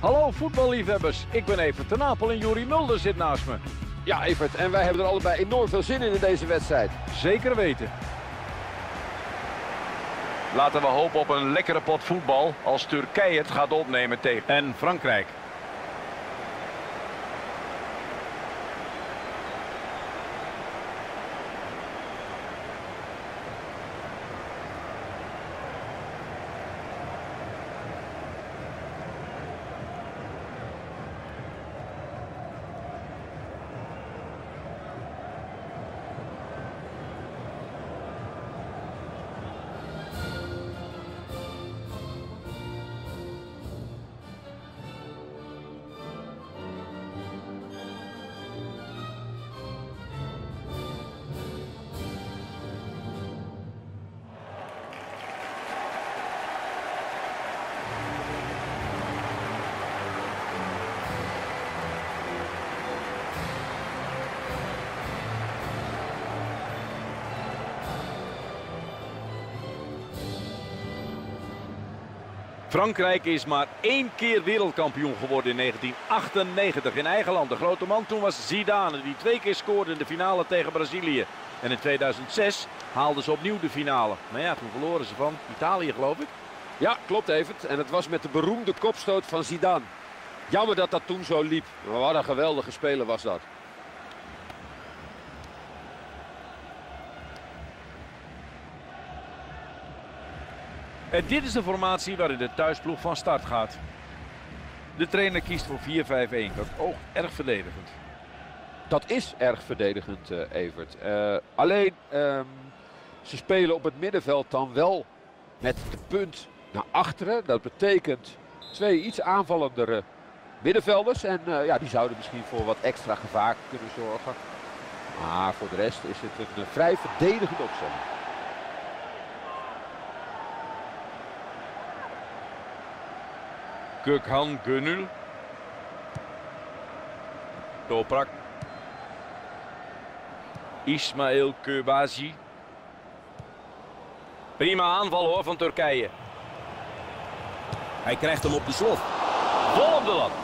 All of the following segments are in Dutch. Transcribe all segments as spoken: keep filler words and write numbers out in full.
Hallo voetballiefhebbers, ik ben Evert ten Apel en Juri Mulder zit naast me. Ja, Evert, en wij hebben er allebei enorm veel zin in in deze wedstrijd. Zeker weten. Laten we hopen op een lekkere pot voetbal als Turkije het gaat opnemen tegen En Frankrijk. Frankrijk is maar één keer wereldkampioen geworden in negentien achtennegentig in eigen land. De grote man toen was Zidane, die twee keer scoorde in de finale tegen Brazilië. En in tweeduizend zes haalden ze opnieuw de finale. Maar ja, toen verloren ze van Italië, geloof ik. Ja, klopt Evert. En het was met de beroemde kopstoot van Zidane. Jammer dat dat toen zo liep. Maar wat een geweldige speler was dat. En dit is de formatie waarin de thuisploeg van start gaat. De trainer kiest voor vier vijf een. Dat oogt erg verdedigend. Dat is erg verdedigend, uh, Evert. Uh, alleen, um, ze spelen op het middenveld dan wel met de punt naar achteren. Dat betekent twee iets aanvallendere middenvelders. En uh, ja, die zouden misschien voor wat extra gevaar kunnen zorgen. Maar voor de rest is het een uh, vrij verdedigende opstelling. Gökhan Gönül. Toprak. Ismail Köbazi. Prima aanval hoor van Turkije. Hij krijgt hem op de slot. Vol op de lat.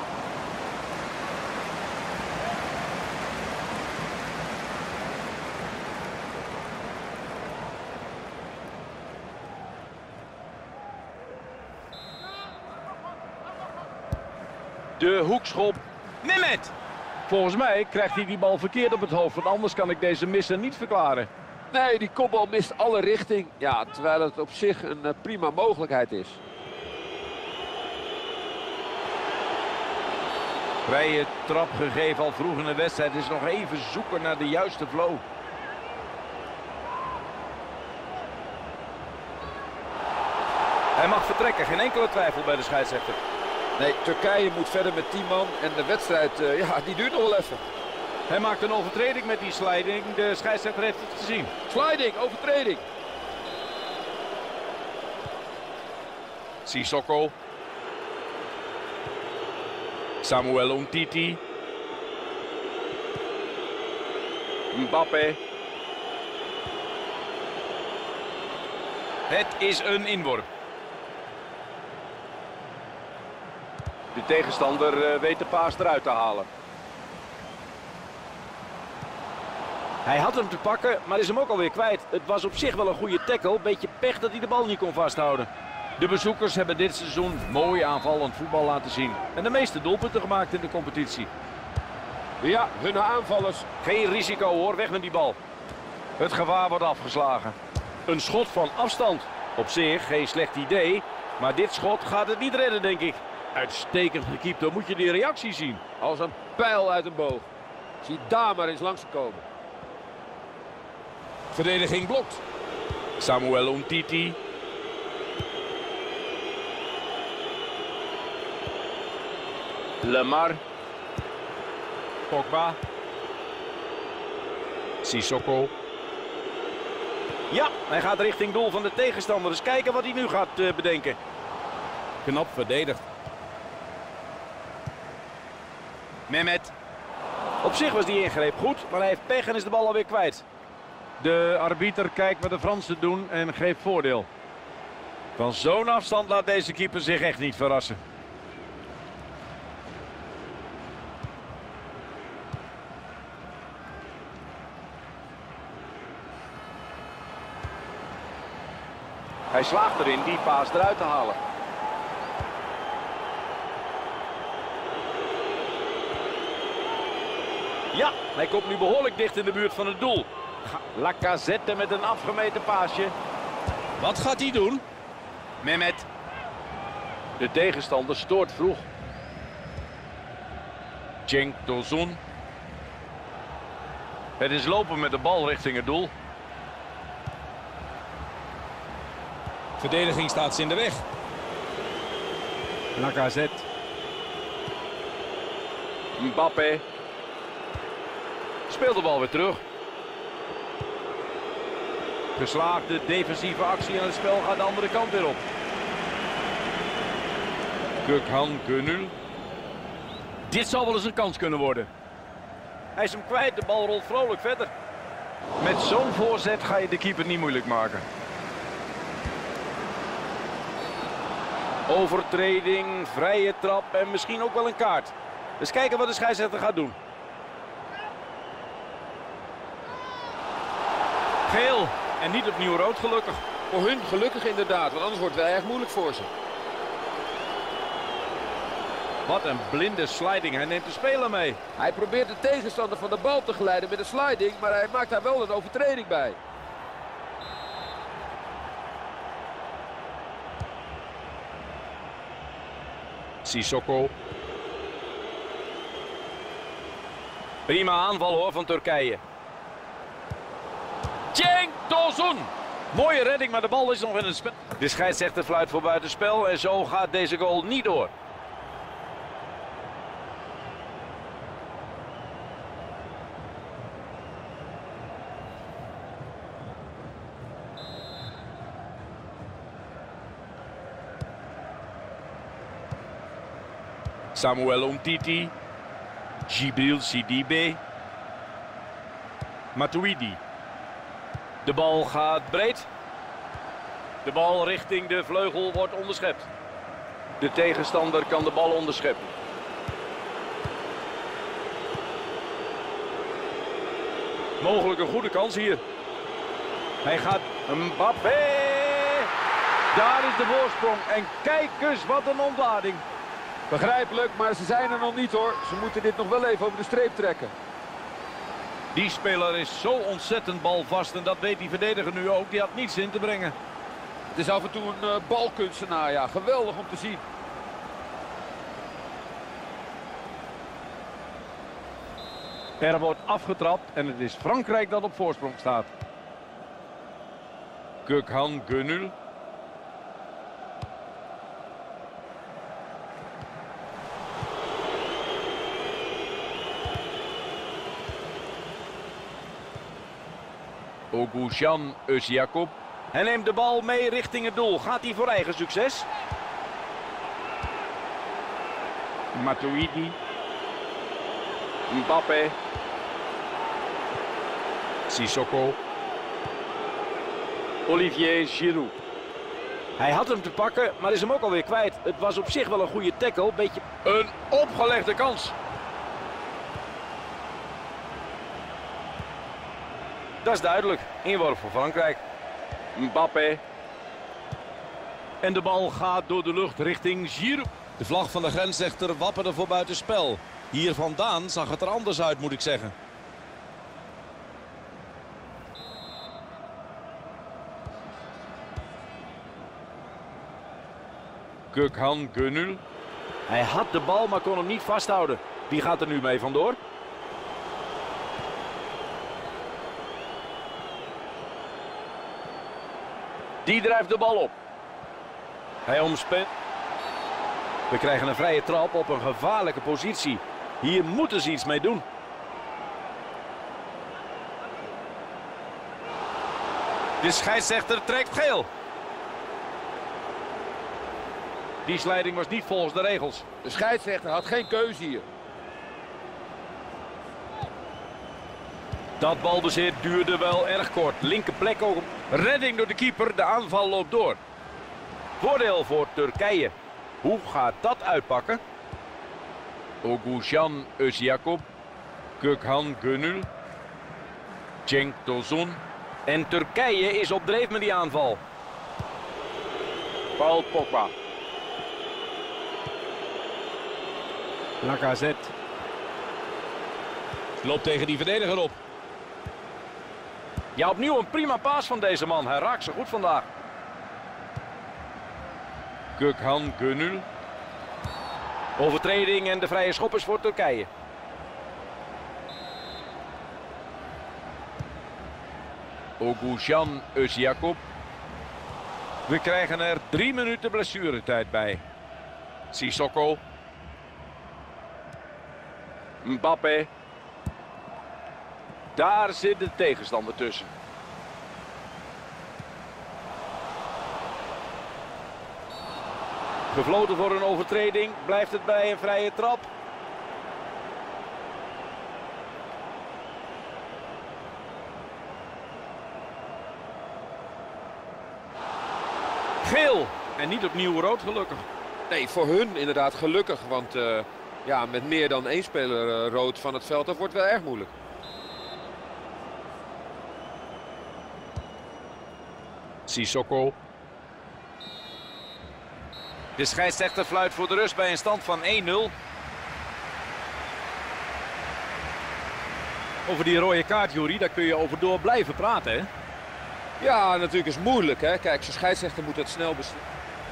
De hoekschop. Mehmet. Volgens mij krijgt hij die bal verkeerd op het hoofd. Want anders kan ik deze misser niet verklaren. Nee, die kopbal mist alle richting. Ja, terwijl het op zich een uh, prima mogelijkheid is. Vrije trap gegeven al vroeg in de wedstrijd. Het is nog even zoeken naar de juiste flow. Hij mag vertrekken. Geen enkele twijfel bij de scheidsrechter. Nee, Turkije moet verder met tien man en de wedstrijd, uh, ja, die duurt nog wel even. Hij maakt een overtreding met die sliding. De scheidsrechter heeft het gezien. Sliding, overtreding. Sissoko. Samuel Umtiti. Mbappé. Het is een inworp. De tegenstander uh, weet de paas eruit te halen. Hij had hem te pakken, maar is hem ook alweer kwijt. Het was op zich wel een goede tackle. Beetje pech dat hij de bal niet kon vasthouden. De bezoekers hebben dit seizoen mooi aanvallend voetbal laten zien. En de meeste doelpunten gemaakt in de competitie. Ja, hun aanvallers. Geen risico hoor, weg met die bal. Het gevaar wordt afgeslagen. Een schot van afstand. Op zich geen slecht idee, maar dit schot gaat het niet redden, denk ik. Uitstekend gekiept, dan moet je die reactie zien. Als een pijl uit een boog. Zie daar maar eens langs komen. Verdediging blokt. Samuel Umtiti. Lemar. Pogba. Sissoko. Ja, hij gaat richting doel van de tegenstander. Dus kijken wat hij nu gaat uh, bedenken. Knap verdedigd. Mehmet. Op zich was die ingreep goed, maar hij heeft pech en is de bal alweer kwijt. De arbiter kijkt wat de Fransen doen en geeft voordeel. Van zo'n afstand laat deze keeper zich echt niet verrassen. Hij slaagt erin die paas eruit te halen. Ja, hij komt nu behoorlijk dicht in de buurt van het doel. Lacazette met een afgemeten paasje. Wat gaat hij doen? Mehmet. De tegenstander stoort vroeg. Cenk Tosun. Het is lopen met de bal richting het doel. Verdediging staat ze in de weg. Lacazette. Mbappé. Speelt de bal weer terug. Geslaagde defensieve actie en het spel gaat de andere kant weer op. Gökhan Gönül. Dit zal wel eens een kans kunnen worden. Hij is hem kwijt, de bal rolt vrolijk verder. Met zo'n voorzet ga je de keeper niet moeilijk maken. Overtreding, vrije trap en misschien ook wel een kaart. Dus kijken wat de scheidsrechter gaat doen. Geel en niet opnieuw rood, gelukkig. Voor hun gelukkig inderdaad, want anders wordt het wel erg moeilijk voor ze. Wat een blinde sliding, hij neemt de speler mee. Hij probeert de tegenstander van de bal te geleiden met een sliding, maar hij maakt daar wel een overtreding bij. Sissoko. Prima aanval hoor van Turkije. Cenk Tosun. Mooie redding, maar de bal is nog in het spel. De scheidsrechter fluit voor buitenspel en zo gaat deze goal niet door. Samuel Umtiti. Djibril Sidibe. Matuidi. De bal gaat breed. De bal richting de vleugel wordt onderschept. De tegenstander kan de bal onderscheppen. Mogelijk een goede kans hier. Hij gaat Mbappé. Daar is de voorsprong. En kijk eens wat een ontlading. Begrijpelijk, maar ze zijn er nog niet hoor. Ze moeten dit nog wel even over de streep trekken. Die speler is zo ontzettend balvast en dat weet die verdediger nu ook. Die had niets in te brengen. Het is af en toe een uh, balkunstenaar, ja. Geweldig om te zien. Er wordt afgetrapt en het is Frankrijk dat op voorsprong staat. Gökhan Gönül. Oguzhan Özyakup. Hij neemt de bal mee richting het doel. Gaat hij voor eigen succes? Matuidi. Mbappé. Sissoko. Olivier Giroud. Hij had hem te pakken, maar is hem ook alweer kwijt. Het was op zich wel een goede tackle. Beetje een opgelegde kans. Dat is duidelijk. Inworp voor Frankrijk. Mbappé. En de bal gaat door de lucht richting Giroud. De vlag van de grensrechter wapperde voor buitenspel. Hier vandaan zag het er anders uit, moet ik zeggen. Gökhan Gönül. Hij had de bal, maar kon hem niet vasthouden. Wie gaat er nu mee vandoor? Die drijft de bal op. Hij omspint. We krijgen een vrije trap op een gevaarlijke positie. Hier moeten ze iets mee doen. De scheidsrechter trekt geel. Die slijding was niet volgens de regels. De scheidsrechter had geen keuze hier. Dat balbezit duurde wel erg kort. Linker plek ook. Redding door de keeper. De aanval loopt door. Voordeel voor Turkije. Hoe gaat dat uitpakken? Oguzhan Özyakup. Gökhan Gönül. Cenk Tosun. En Turkije is op dreef met die aanval. Paul Pogba. Lacazette. Loopt tegen die verdediger op. Ja, opnieuw een prima paas van deze man. Hij raakt zo goed vandaag. Gökhan Gönül. Overtreding en de vrije schop is voor Turkije. Oguzhan Özyakup. We krijgen er drie minuten blessuretijd bij. Sissoko. Mbappé. Daar zit de tegenstander tussen. Gefloten voor een overtreding. Blijft het bij een vrije trap. Geel. En niet opnieuw rood, gelukkig. Nee, voor hun inderdaad gelukkig. Want uh, ja, met meer dan één speler uh, rood van het veld, dat wordt wel erg moeilijk. Sissoko. De scheidsrechter fluit voor de rust bij een stand van één nul. Over die rode kaart, Juri, daar kun je over door blijven praten, hè? Ja, natuurlijk is het moeilijk, hè. Kijk, zo'n scheidsrechter moet het snel beslissen.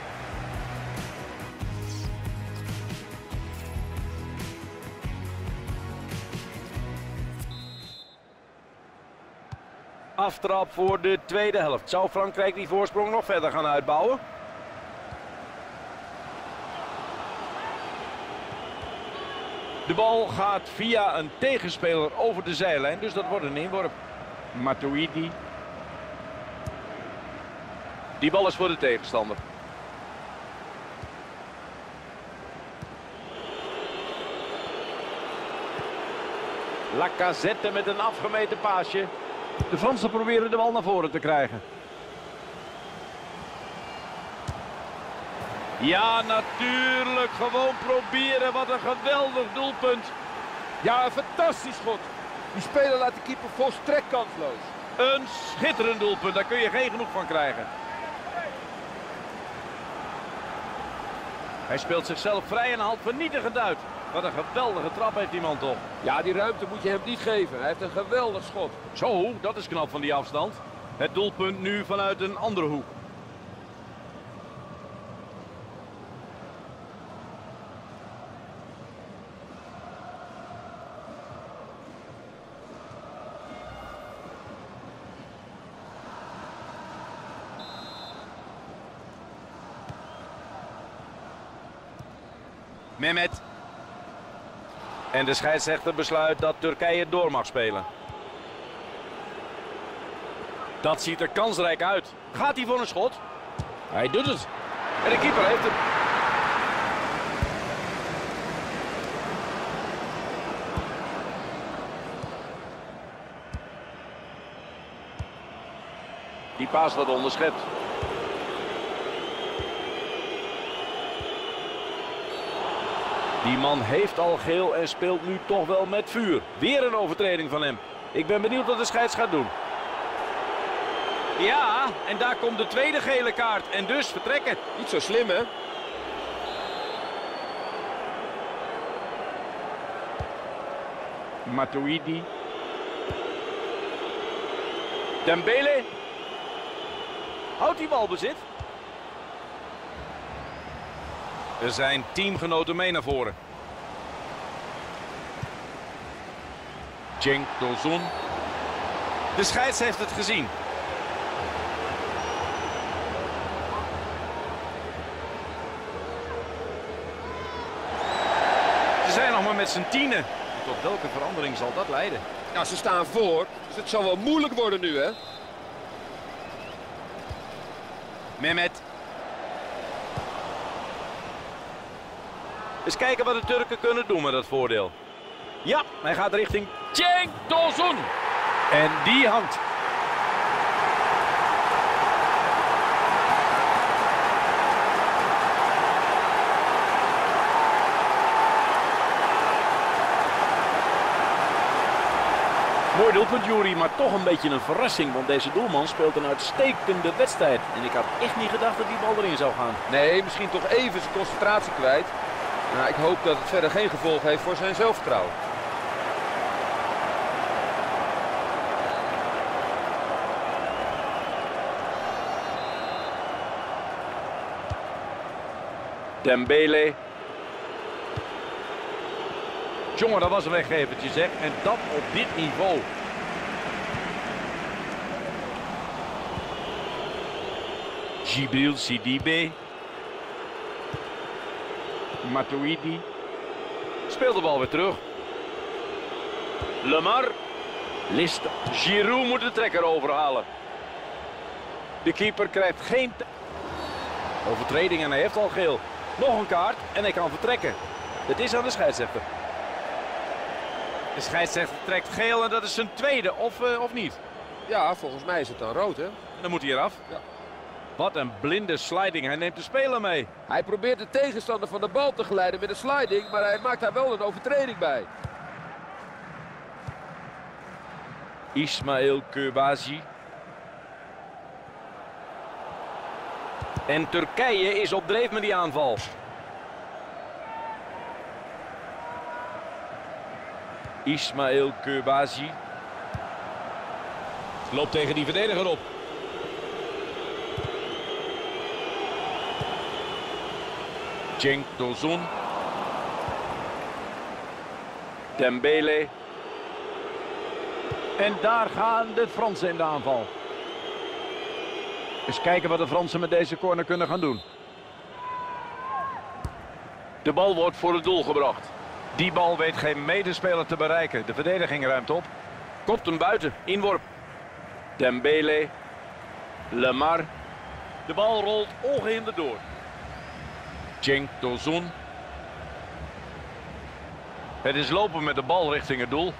Aftrap voor de tweede helft. Zou Frankrijk die voorsprong nog verder gaan uitbouwen? De bal gaat via een tegenspeler over de zijlijn, dus dat wordt een inworp. Matuidi. Die bal is voor de tegenstander. Lacazette met een afgemeten paasje. De Fransen proberen de bal naar voren te krijgen. Ja, natuurlijk. Gewoon proberen. Wat een geweldig doelpunt. Ja, een fantastisch schot. Die speler laat de keeper volstrekt kansloos. Een schitterend doelpunt. Daar kun je geen genoeg van krijgen. Hij speelt zichzelf vrij en haalt vernietigend uit. Wat een geweldige trap heeft die man toch. Ja, die ruimte moet je hem niet geven. Hij heeft een geweldig schot. Zo, dat is knap van die afstand. Het doelpunt nu vanuit een andere hoek. Mehmet. En de scheidsrechter besluit dat Turkije door mag spelen. Dat ziet er kansrijk uit. Gaat hij voor een schot? Hij doet het. En de keeper heeft hem. Die paas wordt onderschept. Die man heeft al geel en speelt nu toch wel met vuur. Weer een overtreding van hem. Ik ben benieuwd wat de scheids gaat doen. Ja, en daar komt de tweede gele kaart. En dus vertrekken. Niet zo slim, hè? Matuidi. Dembele. Houdt die balbezit. Er zijn teamgenoten mee naar voren. Cenk Tosun. De scheids heeft het gezien. Ze zijn nog maar met z'n tienen. Tot welke verandering zal dat leiden? Ja, ze staan voor, dus het zal wel moeilijk worden nu, hè? Mehmet. Eens kijken wat de Turken kunnen doen met dat voordeel. Ja, hij gaat richting Cenk Tosun. En die hangt. Mooi doelpunt, Juri, maar toch een beetje een verrassing. Want deze doelman speelt een uitstekende wedstrijd. En ik had echt niet gedacht dat die bal erin zou gaan. Nee, misschien toch even zijn concentratie kwijt. Nou, ik hoop dat het verder geen gevolg heeft voor zijn zelfvertrouwen. Dembele. Jongen, dat was een weggevertje zeg. En dat op dit niveau. Djibril Sidibe. Matuidi. Speelt de bal weer terug. Lemar. List. Giroud moet de trekker overhalen. De keeper krijgt geen overtreding en hij heeft al geel. Nog een kaart en hij kan vertrekken. Het is aan de scheidsrechter. De scheidsrechter trekt geel en dat is zijn tweede, of, uh, of niet? Ja, volgens mij is het dan rood, hè? Dan moet hij eraf. Ja. Wat een blinde sliding. Hij neemt de speler mee. Hij probeert de tegenstander van de bal te geleiden met een sliding, maar hij maakt daar wel een overtreding bij. Ismail Keubazi. En Turkije is op dreef met die aanval. Ismail Keubazi. Loopt tegen die verdediger op. Cenk Tosun. Dembele. En daar gaan de Fransen in de aanval. Eens kijken wat de Fransen met deze corner kunnen gaan doen. De bal wordt voor het doel gebracht. Die bal weet geen medespeler te bereiken. De verdediging ruimt op. Kopt hem buiten. Inworp. Dembele. Lemar. De bal rolt ongehinderd door. Cenk Tosun. Het is lopen met de bal richting het doel.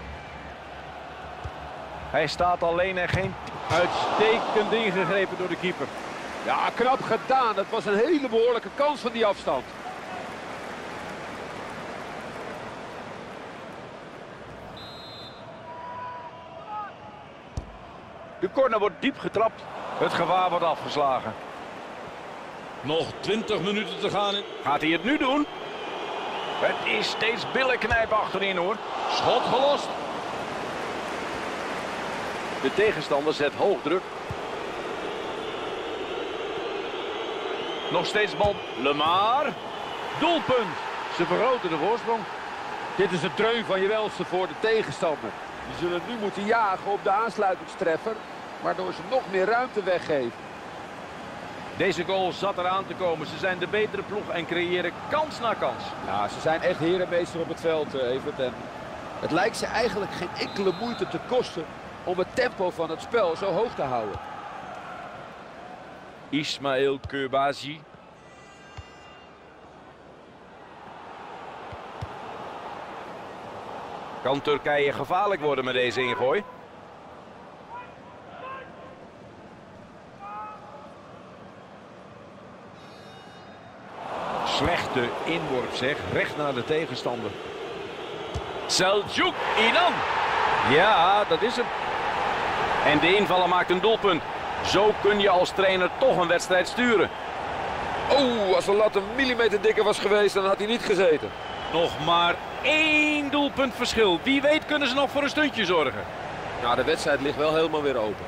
Hij staat alleen en geen uitstekend ingegrepen door de keeper. Ja, knap gedaan. Het was een hele behoorlijke kans van die afstand. De corner wordt diep getrapt. Het gevaar wordt afgeslagen. Nog twintig minuten te gaan. Gaat hij het nu doen? Het is steeds billenknijpen achterin hoor. Schot gelost. De tegenstander zet hoog druk. Nog steeds bal. Lemar. Doelpunt. Ze vergroten de voorsprong. Dit is het dreun van je welste voor de tegenstander. Die zullen nu moeten jagen op de aansluitingstreffer, waardoor ze nog meer ruimte weggeven. Deze goal zat eraan te komen. Ze zijn de betere ploeg en creëren kans na kans. Ja, ze zijn echt herenmeester op het veld, Evert. En het lijkt ze eigenlijk geen enkele moeite te kosten om het tempo van het spel zo hoog te houden. Ismail Keubazi. Kan Turkije gevaarlijk worden met deze ingooi? Slechte inworp zeg, recht naar de tegenstander. Selçuk Inan. Ja, dat is hem. En de invaller maakt een doelpunt. Zo kun je als trainer toch een wedstrijd sturen. Oh, als de lat een millimeter dikker was geweest, dan had hij niet gezeten. Nog maar één doelpunt verschil. Wie weet kunnen ze nog voor een stuntje zorgen. Nou, de wedstrijd ligt wel helemaal weer open.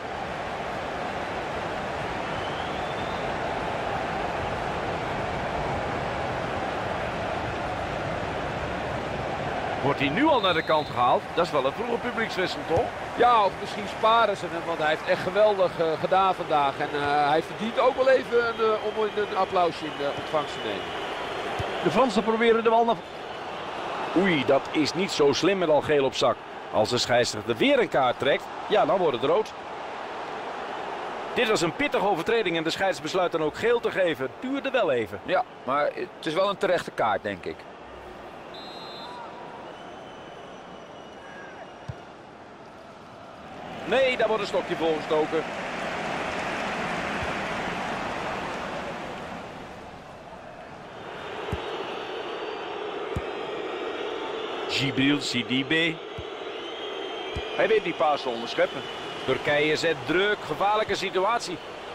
Wordt hij nu al naar de kant gehaald? Dat is wel een vroege publiekswissel, toch? Ja, of misschien sparen ze hem, want hij heeft echt geweldig uh, gedaan vandaag. En uh, hij verdient ook wel even een, uh, om een applausje in de ontvangst te nemen. De Fransen proberen de bal naar... Oei, dat is niet zo slim met al geel op zak. Als de scheidsrechter weer een kaart trekt, ja, dan wordt het rood. Dit was een pittige overtreding en de scheids besluit dan ook geel te geven. Het duurde wel even. Ja, maar het is wel een terechte kaart, denk ik. Nee, daar wordt een stokje voor gestoken. Djibril Sidibe. Hij weet die paas te onderscheppen. Turkije zet druk, gevaarlijke situatie.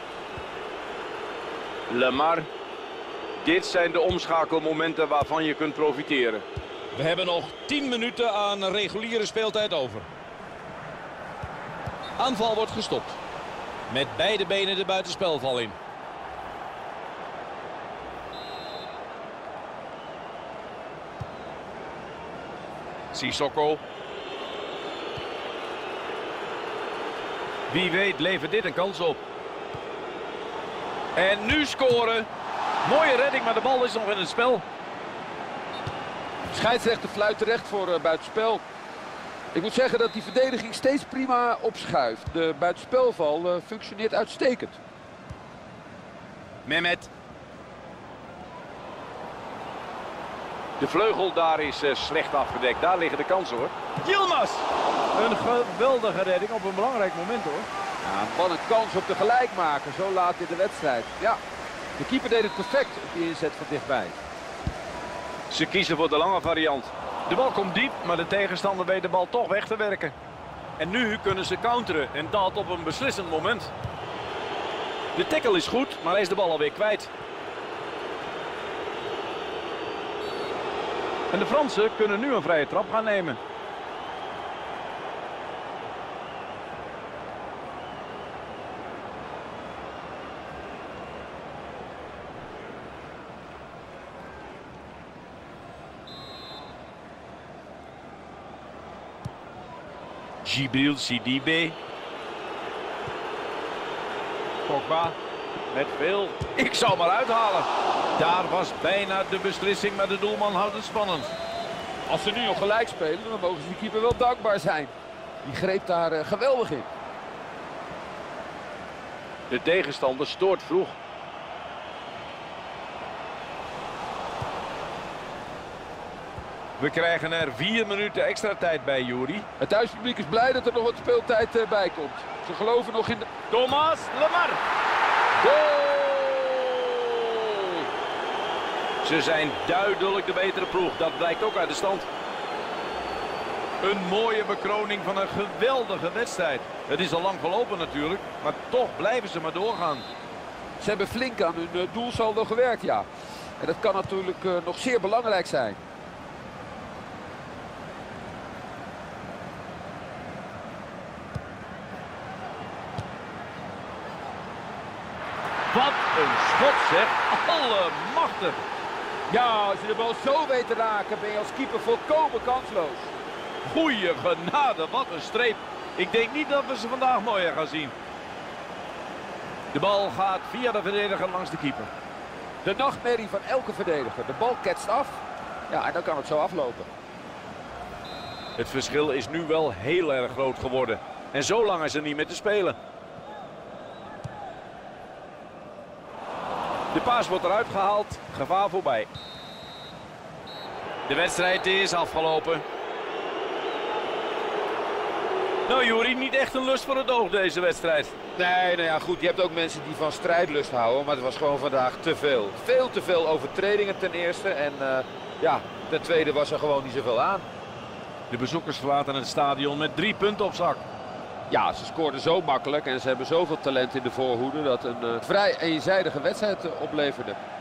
Lemar. Dit zijn de omschakelmomenten waarvan je kunt profiteren. We hebben nog tien minuten aan reguliere speeltijd over. Aanval wordt gestopt. Met beide benen de buitenspelval in. Sissoko. Wie weet levert dit een kans op. En nu scoren. Mooie redding, maar de bal is nog in het spel. Scheidsrechter fluit terecht voor uh, buitenspel. Ik moet zeggen dat die verdediging steeds prima opschuift. De buitenspelval uh, functioneert uitstekend. Mehmet. De vleugel daar is uh, slecht afgedekt. Daar liggen de kansen hoor. Yilmaz. Een geweldige redding op een belangrijk moment hoor. Ja, wat een kans op de gelijkmaker zo laat in de wedstrijd. Ja, de keeper deed het perfect op die inzet van dichtbij. Ze kiezen voor de lange variant. De bal komt diep, maar de tegenstander weet de bal toch weg te werken. En nu kunnen ze counteren en dat op een beslissend moment. De tackle is goed, maar hij is de bal alweer kwijt. En de Fransen kunnen nu een vrije trap gaan nemen. Djibril Sidibé. Pogba. Met veel. Ik zou maar uithalen. Daar was bijna de beslissing, maar de doelman houdt het spannend. Als ze nu nog gelijk spelen, dan mogen ze de keeper wel dankbaar zijn. Die greep daar uh, geweldig in. De tegenstander stoort vroeg. We krijgen er vier minuten extra tijd bij, Juri. Het thuispubliek is blij dat er nog wat speeltijd uh, bij komt. Ze geloven nog in de... Thomas Lemar. Goal! Ze zijn duidelijk de betere ploeg. Dat blijkt ook uit de stand. Een mooie bekroning van een geweldige wedstrijd. Het is al lang gelopen natuurlijk, maar toch blijven ze maar doorgaan. Ze hebben flink aan hun uh, doelsaldo gewerkt, ja. En dat kan natuurlijk uh, nog zeer belangrijk zijn. Wat een schot zeg. Allemachtig. Ja, als je de bal zo weet te raken, ben je als keeper volkomen kansloos. Goeie genade, wat een streep. Ik denk niet dat we ze vandaag mooier gaan zien. De bal gaat via de verdediger langs de keeper. De nachtmerrie van elke verdediger. De bal ketst af. Ja, en dan kan het zo aflopen. Het verschil is nu wel heel erg groot geworden. En zo lang is er niet meer te spelen. De paas wordt eruit gehaald. Gevaar voorbij. De wedstrijd is afgelopen. Nou Juri, niet echt een lust voor het oog deze wedstrijd. Nee, nou ja, goed. Je hebt ook mensen die van strijdlust houden. Maar het was gewoon vandaag te veel. Veel te veel overtredingen ten eerste. En uh, ja, ten tweede was er gewoon niet zoveel aan. De bezoekers verlaten het stadion met drie punten op zak. Ja, ze scoorden zo makkelijk en ze hebben zoveel talent in de voorhoede dat een uh, vrij eenzijdige wedstrijd uh, opleverde.